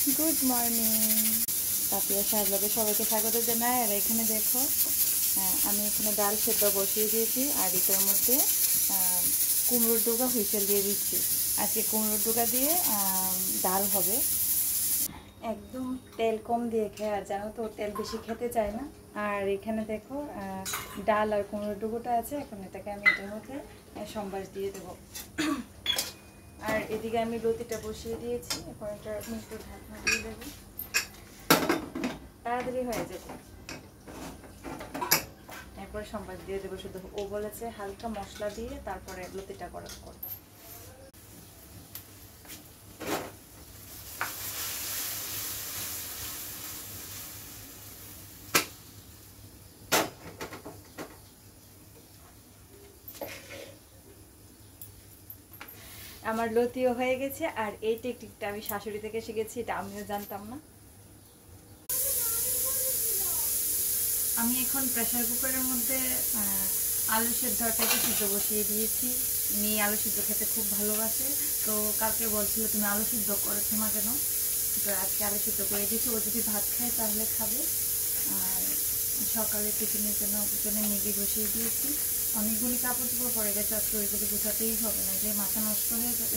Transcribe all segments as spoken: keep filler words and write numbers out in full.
Good morning. Tapia সাজলাকে সবাইকে স্বাগত জানাই। আর এখানে দেখো আমি এখানে ডাল সেদ্ধ বসিয়ে দিয়েছি, আর এটার মধ্যে কুমড়োর ডোকা হুইসেল দিয়ে দিচ্ছি। আজকে কুমড়োর ডোকা দিয়ে ডাল হবে। একদম তেল কম দিয়ে খেয়ে, আর জানো তো তেল বেশি খেতে চায় না। আর এখানে দেখো ডাল আর কুমড়োর ডোকাটা আছে, এখন এটাকে আমি এটার মধ্যে সম্বাস দিয়ে দেবো। আর এদিকে আমি লতিটা বসিয়ে দিয়েছি, এখন এটা একটু ঢাকনা দিয়ে দেবো, তাড়াতাড়ি হয়ে যাবে। এরপরে সম্বাস দিয়ে দেবো শুধু। ও বলেছে হালকা মশলা দিয়ে তারপরে লতিটা গরম করবো। আমার লতিও হয়ে গেছে। আর এই টেকনিকটা আমি শাশুড়ি থেকে শিখেছি, এটা আমিও জানতাম না। আমি এখন প্রেসার কুকারের মধ্যে আলু সেদ্ধটাকে সিদ্ধ বসিয়ে দিয়েছি। মেয়ে আলু সিদ্ধ খেতে খুব ভালোবাসে, তো কালকে বলছিল তুমি আলু সিদ্ধ করেছো না কেন, তো আজকে আলু সিদ্ধ করে দিয়েছি। ও যদি ভাত খায় তাহলে খাবে। আর সকালে টিফিনের জন্য পিছনে ম্যাগি বসিয়ে দিয়েছি। অনেকগুলি কাপড় চোপড় পড়ে গেছে, আজকে ওইগুলি গুছাতেই হবে না, যে মাথা নষ্ট হয়ে যাবে।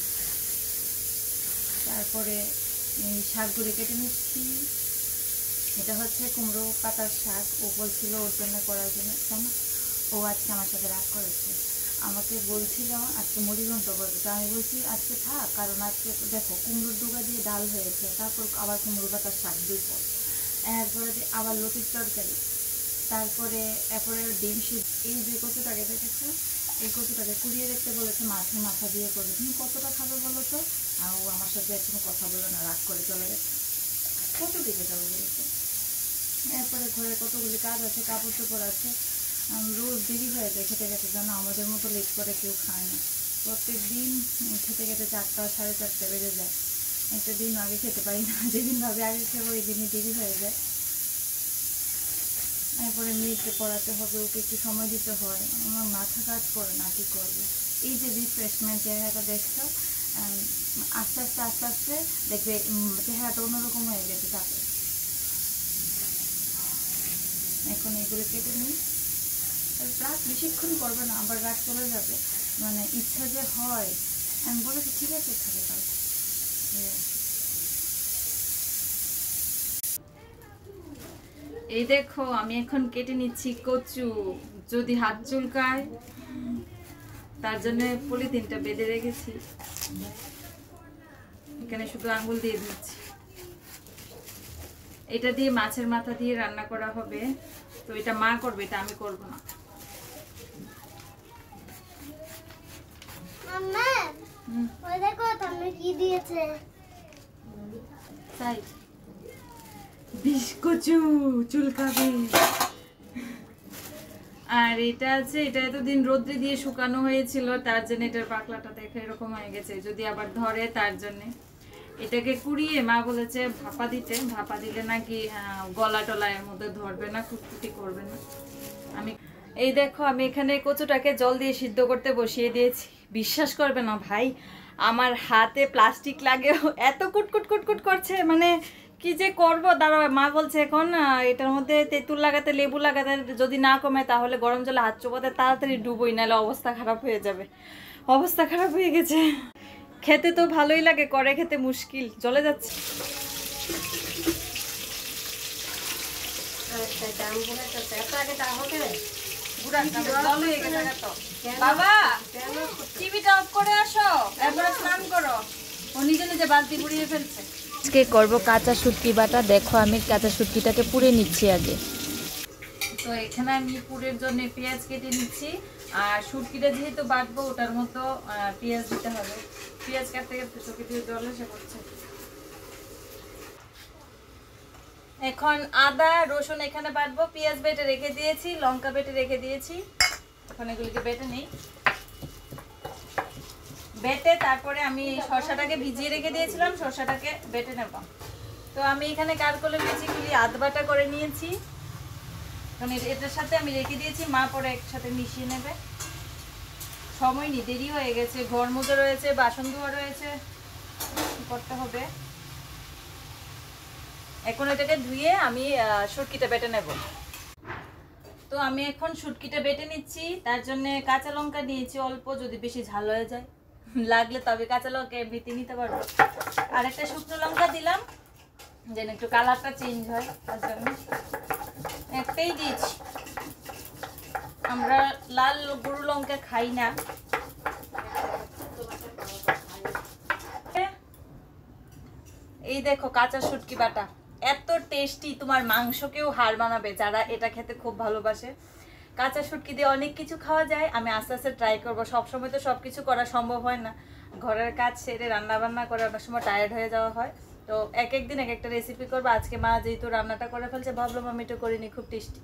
তারপরে এই শাকগুলি কেটে নিচ্ছি। এটা হচ্ছে কুমড়ো পাতার শাক। ও বলছিল ওর জন্য করার জন্য, কেন ও আজকে আমার সাথে রাগ করেছে। আমাকে বলছিল আজকে মুড়ি ঘন্ট করবে, তো আমি বলছি আজকে থাক, কারণ আজকে দেখো কুমড়োর ডোকা দিয়ে ডাল হয়েছে, তারপর আবার কুমড়ো পাতার শাক দুই পর, এরপরে আবার লতির তরকারি, তারপরে এরপরে ডিম সিদ্ধ। এই যে কচুটাকে দেখেছো, এই কচুটাকে কুড়িয়ে দেখতে বলেছে, মাঠে মাথা দিয়ে করবে। তুমি কতটা খাবে বলো তো? আর ও আমার সাথে এখনো কথা বলে না, রাগ করে চলে গেছে। কত দিকে যাবে বলেছে। এরপরে ঘরে কতগুলি কাজ আছে, কাপড় চোপড় আছে। রোজ দেরি হয়ে যায় খেতে খেতে, যেন আমাদের মতো লেট করে কেউ খায় না। প্রত্যেক দিন খেতে খেতে চারটা সাড়ে চারটে বেজে যায়। একটা দিন আগে খেতে পারি না, যেদিন ভাবে আগে খেবো ওই দিনই দেরি হয়ে যায়। এরপরে মেয়েকে পড়াতে হবে, ওকে একটু সময় দিতে হয়। আমার মাথা কাজ করে না, কী করবো। এই যে রিফ্রেশমেন্ট চেহারাটা দেখছো, আস্তে আস্তে আস্তে আস্তে দেখবে চেহারাটা অন্যরকম হয়ে গেছে তাতে। এখন এগুলো কেটে নিই। রাগ বেশিক্ষণ করবে না, আবার রাগ চলে যাবে। মানে ইচ্ছা যে হয়, আমি বলেছি ঠিক আছে থাকে কাল। এই দেখো আমি এখন কেটে নিচ্ছি কচু। যদি হাত চুলকায় তার জন্য পলিথিনটা বেঁধে রেখেছি, এখানে শুধু আঙুল দিয়ে দিচ্ছি। এটা দিয়ে মাছের মাথা দিয়ে রান্না করা হবে, তো এটা মা করবে, এটা আমি করব না। মাম্মা ওই দেখো তুমি কি দিয়েছে, তাই বিষ কচু চুলকাবে। আর এটা আছে, এটা এতদিন রোদ্রে দিয়ে শুকানো হয়েছিল, তার জন্য এটার পাকলাটা দেখে এরকম হয়ে গেছে। যদি আবার ধরে তার জন্য এটাকে কুড়িয়ে মা বলেছে ভাপা দিতে, ভাপা দিলে নাকি গলা টলা এর মধ্যে ধরবে না, কুটকুটি করবে না। আমি এই দেখো আমি এখানে কচুটাকে জল দিয়ে সিদ্ধ করতে বসিয়ে দিয়েছি। বিশ্বাস করবে না ভাই, আমার হাতে প্লাস্টিক লাগেও এত কুটকুট কুটকুট করছে, মানে কি যে করবো। দাঁড়াও, মা বলছে এখন এটার মধ্যে তেঁতুল লাগাতে, লেবু লাগাতে, যদি না কমে তাহলে গরম জলে হাত চোপাতে তাড়াতাড়ি ডুবোই, নাহলে অবস্থা খারাপ হয়ে যাবে। অবস্থা খারাপ হয়ে গেছে। খেতে তো ভালোই লাগে, করে খেতে মুশকিল, চলে যাচ্ছে। বাবা টিভিটা অফ করে আসো, এরপরে স্নান করো। ও নিজে নিজে বালতি পুড়িয়ে ফেলছে। আজকে করব কাঁচা শুটকি বাটা। দেখো আমি কাঁচা শুটকিটাকে পুড়ে নিচ্ছি আগে। তো এখানে আমি পুরের জন্য পেঁয়াজ কেটে নিচ্ছি। আর শুটকিটা যেহেতু বাটবো ওটার মতো পেঁয়াজ দিতে হবে। পেঁয়াজ কাটতে কাটতে চোখে দিয়ে জল এসে পড়ছে। এখন আদা রসুন এখানে বাটবো। পেঁয়াজ বেটে রেখে দিয়েছি, লঙ্কা বেটে রেখে দিয়েছি। এখন এগুলিকে বেটে নেই। বেটে তারপরে আমি শসাটাকে ভিজিয়ে রেখে দিয়েছিলাম, শসাটাকে বেটে নেব। তো আমি এখানে কারকলের বিচিগুলি আধ বাটা করে নিয়েছি। কারণ এটার সাথে আমি রেখে দিয়েছি, মা পরে একসাথে মিশিয়ে নেবে। সময় নেই, দেরি হয়ে গেছে, ঘর মুছে রয়েছে, বাসন ধোয়া রয়েছে, করতে হবে। এখন এটাকে ধুয়ে আমি শুটকিটা বেটে নেব। তো আমি এখন শুটকিটা বেটে নিচ্ছি। তার জন্য কাঁচা লঙ্কা নিয়েছি অল্প, যদি বেশি ঝাল হয়ে যায় লাগলে তবে কাঁচা লঙ্কা এমনিতে নিতে পারবো। আর একটা শুকনো লঙ্কা দিলাম যেন একটু কালারটা চেঞ্জ হয়, তার জন্য একটাই দিয়েছি। আমরা লাল গুঁড়ো লঙ্কা খাই না। এই দেখো কাঁচা শুটকি বাটা, এত টেস্টি, তোমার মাংসকেও হার মানাবে যারা এটা খেতে খুব ভালোবাসে। কাঁচা শুটকি দিয়ে অনেক কিছু খাওয়া যায়। আমি আস্তে আস্তে ট্রাই করবো। সবসময় তো সব কিছু করা সম্ভব হয় না, ঘরের কাজ সেরে রান্না বান্না করে অনেক সময় টায়ার্ড হয়ে যাওয়া হয়। তো এক একদিন এক একটা রেসিপি করবো। আজকে মা যেহেতু রান্নাটা করে ফেলছে, ভাবলাম আমি এটা করিনি, খুব টেস্টি।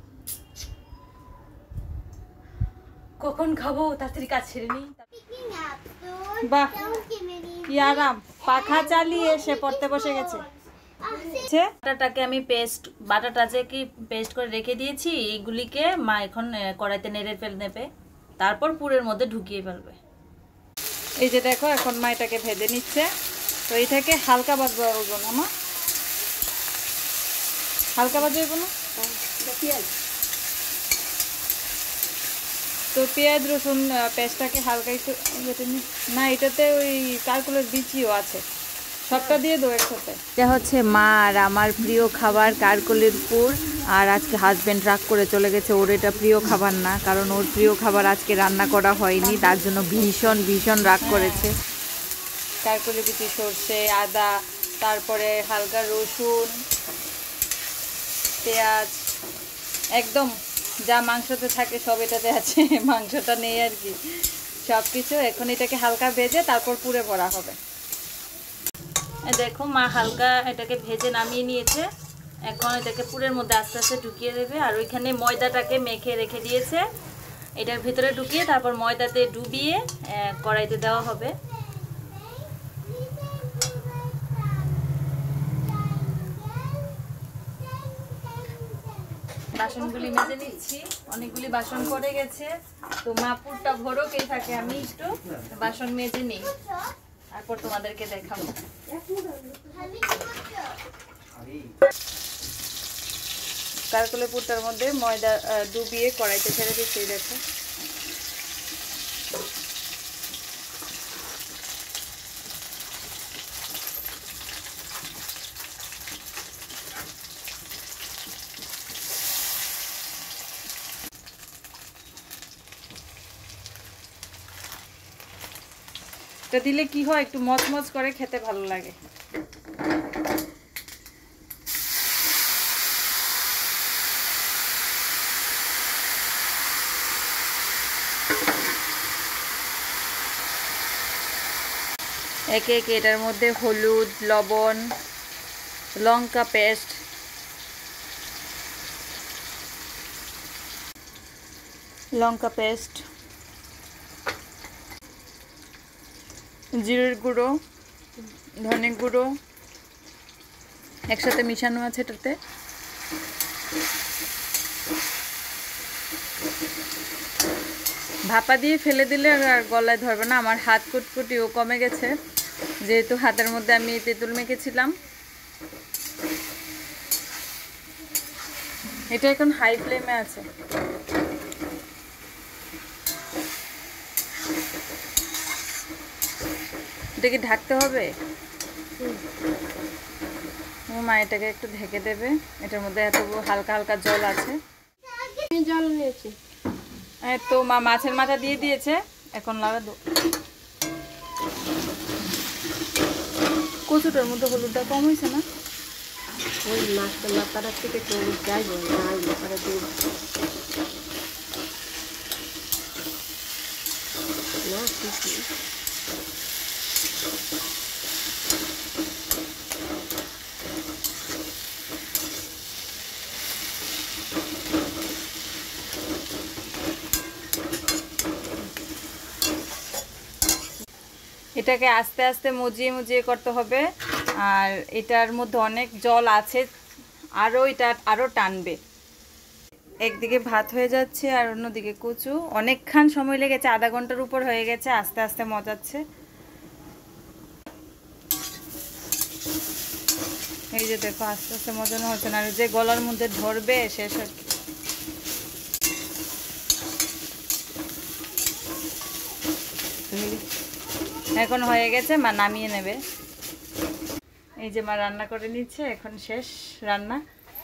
কখন খাবো, তাড়াতাড়ি কাজ ছেড়ে নিই। বাহ কি আরাম, পাখা চালিয়ে সে পড়তে বসে গেছে। বাটাটাকে আমি পেস্ট বাটাটা যে কি পেস্ট করে রেখে দিয়েছি, এইগুলিকে মা এখন কড়াইতে নেড়ে ফেল নেবে, তারপর পুরের মধ্যে ঢুকিয়ে ফেলবে। এই যে দেখো এখন মা এটাকে ভেজে নিচ্ছে। তো এইটাকে হালকা ভাজবে না মা, হালকা ভাজবে না। তো পেঁয়াজ রসুন পেস্টটাকে হালকা একটু বেটে নি। না এটাতে ওই কারকুলের বিচিও আছে, সবটা দিয়ে দেবো একসাথে। এটা হচ্ছে মা আর আমার প্রিয় খাবার কারকলের পুর। আর আজকে হাজব্যান্ড রাগ করে চলে গেছে, ওর এটা প্রিয় খাবার না, কারণ ওর প্রিয় খাবার আজকে রান্না করা হয়নি, তার জন্য ভীষণ ভীষণ রাগ করেছে। কারকলের বিচি, সর্ষে, আদা, তারপরে হালকা রসুন, পেঁয়াজ, একদম যা মাংসতে থাকে সব এটাতে আছে, মাংসটা নেই আর কি, সব কিছু। এখন এটাকে হালকা ভেজে তারপর পুরে ভরা হবে। দেখো মা হালকা এটাকে ভেজে নামিয়ে নিয়েছে। এখন এটাকে পুরের মধ্যে আস্তে আস্তে ঢুকিয়ে দেবে। আর ওইখানে ময়দাটাকে মেখে রেখে দিয়েছে, এটার ভিতরে ঢুকিয়ে তারপর ময়দাতে ডুবিয়ে কড়াইতে দেওয়া হবে। বাসনগুলি মেজে নিচ্ছি, অনেকগুলি বাসন পড়ে গেছে। তো মা পুরটা ভরোকেই থাকে, আমি একটু বাসন মেজে নিই, তারপর তোমাদেরকে দেখাবো। কারকলের পুরটার মধ্যে ময়দা ডুবিয়ে কড়াইতে ছেড়ে দিচ্ছি, দেখো। এটা দিলে কি হয়, একটু মচমচ করে খেতে ভালো লাগে। একে একে এটার মধ্যে হলুদ, লবণ, লঙ্কা পেস্ট, লঙ্কা পেস্ট, জিরের গুঁড়ো, ধনে গুঁড়ো একসাথে মিশানো আছে এটাতে। ভাপা দিয়ে ফেলে দিলে আর গলায় ধরবে না। আমার হাত কুটকুটিও কমে গেছে, যেহেতু হাতের মধ্যে আমি তেঁতুল মেখেছিলাম। এটা এখন হাই ফ্লেমে আছে। এটা কি ঢাকতে হবে? মা এটাকে একটু ঢেকে দেবে। এটার মধ্যে এত হালকা হালকা জল আছে। জল নিয়েছি তো মা মাছের মাথা দিয়ে দিয়েছে, এখন লাগা দো। কচুটার মধ্যে হলুদটা কম হয়েছে না? ওই মাছটা মাথাটা থেকে তো যাইব না, ওই মাথাটা দিয়ে না ঠিক। এটাকে আস্তে আস্তে মুজিয়ে মুজিয়ে করতে হবে। আর এটার মধ্যে অনেক জল আছে, আরও এটা আরও টানবে। একদিকে ভাত হয়ে যাচ্ছে আর অন্যদিকে কচু। অনেকক্ষণ সময় লেগেছে, আধা ঘন্টার উপর হয়ে গেছে, আস্তে আস্তে মজাচ্ছে। এই যে দেখো আস্তে আস্তে মজানো হচ্ছে না, আর যে গলার মধ্যে ধরবে শেষ আর কি। এখন হয়ে গেছে, মা নামিয়ে নেবে। এই যে মা রান্না করে নিচ্ছে, এখন শেষ রান্না।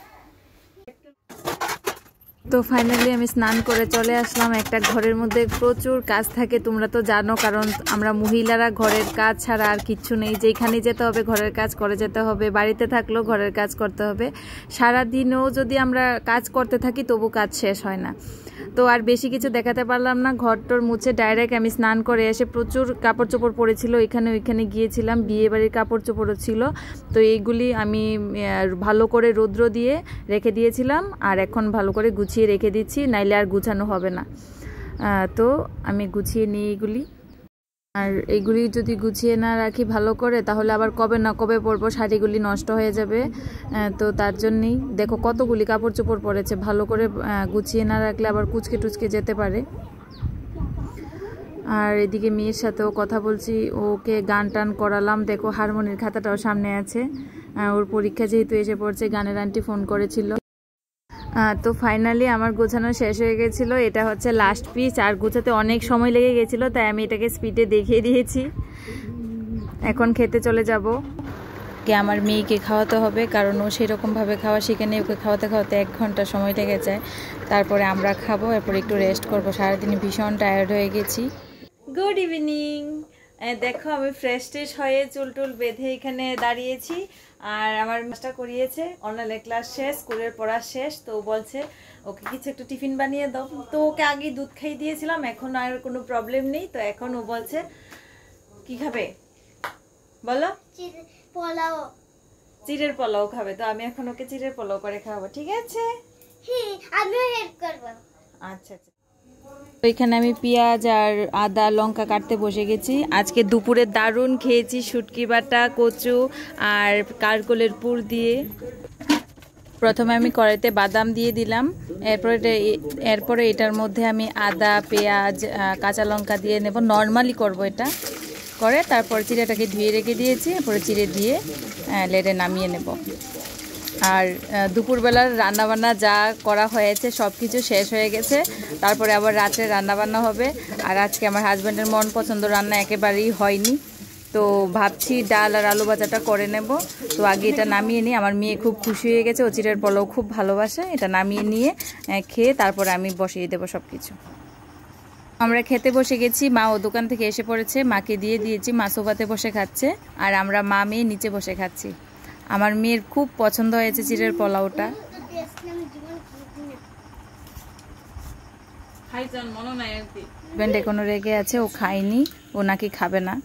তো ফাইনালি আমি স্নান করে চলে আসলাম। একটা ঘরের মধ্যে প্রচুর কাজ থাকে, তোমরা তো জানো, কারণ আমরা মহিলারা ঘরের কাজ ছাড়া আর কিচ্ছু নেই। যেখানে যেতে হবে ঘরের কাজ করে যেতে হবে, বাড়িতে থাকলেও ঘরের কাজ করতে হবে। সারাদিনও যদি আমরা কাজ করতে থাকি তবু কাজ শেষ হয় না। তো আর বেশি কিছু দেখাতে পারলাম না। ঘরটোর মুছে ডাইরেক্ট আমি স্নান করে এসে প্রচুর কাপড় চোপড় পরেছিল, এখানে ওইখানে গিয়েছিলাম, বিয়ে বাড়ির কাপড় চোপড়ও ছিল। তো এইগুলি আমি ভালো করে রৌদ্র দিয়ে রেখে দিয়েছিলাম, আর এখন ভালো করে গুছিয়ে রেখে দিচ্ছি, নাইলে আর গুছানো হবে না। তো আমি গুছিয়ে নিই এগুলি। আর এইগুলি যদি গুছিয়ে না রাখি ভালো করে, তাহলে আবার কবে না কবে পরবো, শাড়িগুলি নষ্ট হয়ে যাবে। তো তার জন্যই দেখো কতগুলি কাপড় চোপড় পরেছে, ভালো করে গুছিয়ে না রাখলে আবার কুচকে টুচকে যেতে পারে। আর এদিকে মেয়ের সাথেও কথা বলছি, ওকে গান টান করালাম। দেখো হারমোনির খাতাটাও সামনে আছে, ওর পরীক্ষা যেহেতু এসে পড়ছে, গানের আন্টি ফোন করেছিল। তো ফাইনালি আমার গোছানো শেষ হয়ে গেছিলো। এটা হচ্ছে লাস্ট পিস, আর গোছাতে অনেক সময় লেগে গেছিলো, তাই আমি এটাকে স্পিডে দেখিয়ে দিয়েছি। এখন খেতে চলে যাব। কে আমার মেয়েকে খাওয়াতে হবে, কারণ ও সেরকমভাবে খাওয়া শিখে নেই। ওকে খাওয়াতে খাওয়াতে এক ঘন্টা সময় লেগে যায়। তারপরে আমরা খাবো, এরপর একটু রেস্ট করবো। সারাদিন ভীষণ টায়ার্ড হয়ে গেছি। Good evening. দেখো আমি ফ্রেশ ট্রেশ হয়ে চুল টুল বেঁধে এখানে দাঁড়িয়েছি, আর আমার মাস্টার করিয়েছে, অনলাইনে ক্লাস শেষ, স্কুলের পড়া শেষ। তো বলছে ওকে কিছু একটু টিফিন বানিয়ে দাও। তো ওকে আগে দুধ খাইয়ে দিয়েছিলাম, এখন আর কোনো প্রবলেম নেই। তো এখন ও বলছে কি খাবে বলো? পোলাও, চিড়ের পোলাও খাবে। তো আমি এখন ওকে চিড়ের পোলাও করে খাওয়াবো, ঠিক আছে? হ্যাঁ আমিও হেল্প করব। আচ্ছা আচ্ছা। তো এখানে আমি পেঁয়াজ আর আদা লঙ্কা কাটতে বসে গেছি। আজকে দুপুরে দারুণ খেয়েছি, শুটকি বাটা, কচু আর কারকলের পুর দিয়ে। প্রথমে আমি কড়াইতে বাদাম দিয়ে দিলাম, এরপরে এরপরে এটার মধ্যে আমি আদা, পেঁয়াজ, কাঁচা লঙ্কা দিয়ে নেব। নর্মালি করব এটা করে, তারপর চিড়েটাকে ধুয়ে রেখে দিয়েছি, এরপরে চিড়ে দিয়ে লেড়ে নামিয়ে নেব। আর দুপুরবেলার রান্নাবান্না যা করা হয়েছে সব কিছু শেষ হয়ে গেছে। তারপরে আবার রাত্রে রান্নাবান্না হবে। আর আজকে আমার হাজব্যান্ডের মন পছন্দ রান্না একেবারেই হয়নি, তো ভাবছি ডাল আর আলু ভাজাটা করে নেব। তো আগে এটা নামিয়ে নিই। আমার মেয়ে খুব খুশি হয়ে গেছে, ও চিড়ের পোলাও খুব ভালোবাসে। এটা নামিয়ে নিয়ে খেয়ে তারপরে আমি বসিয়ে দেবো সব কিছু। আমরা খেতে বসে গেছি, মা ও দোকান থেকে এসে পড়েছে, মাকে দিয়ে দিয়েছি, মা সোফাতে বসে খাচ্ছে, আর আমরা মা মেয়ে নিচে বসে খাচ্ছি। আমার মেয়ের খুব পছন্দ হয়েছে চিড়ের পোলাওটা। হাজবেন্ড এখনো রেগে আছে, ও খায়নি, ও নাকি খাবে না।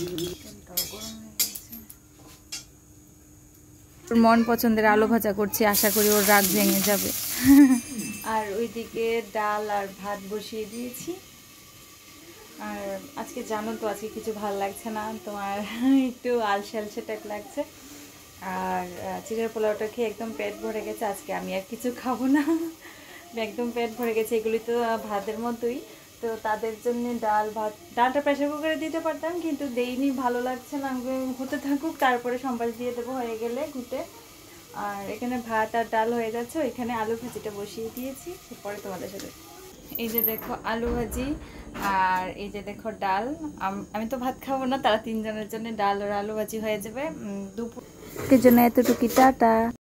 ওর মন পছন্দের আলু ভাজা করছি, আশা করি ওর রাগ ভেঙে যাবে। আর ওইদিকে ডাল আর ভাত বসিয়ে দিয়েছি। আর আজকে জানো তো আজকে কিছু ভালো লাগছে না, তোমার একটু আলসে আলসে টাইপ লাগছে। আর চিড়ের পোলাওটা খেয়ে একদম পেট ভরে গেছে। আজকে আমি আর কিছু খাবো না, একদম পেট ভরে গেছে। এগুলি তো ভাতের মতোই, তো তাদের জন্য ডাল ভাত, ডালটা প্রেসার কুকারে দিতে পারতাম কিন্তু দেইনি, ভালো লাগছে না, হতে থাকুক, তারপরে সম্বাস দিয়ে দেবো হয়ে গেলে ঘুটে। আর এখানে ভাত আর ডাল হয়ে যাচ্ছে, ওইখানে আলু ভাজিটা বসিয়ে দিয়েছি, এরপরে তোমাদের সাথে। এই যে দেখো আলু ভাজি, আর এই যে দেখো ডাল। আমি তো ভাত খাবো না, তারা তিনজনের জন্য ডাল আর আলু ভাজি হয়ে যাবে দুপুরের জন্য। এতটুকু টাটা।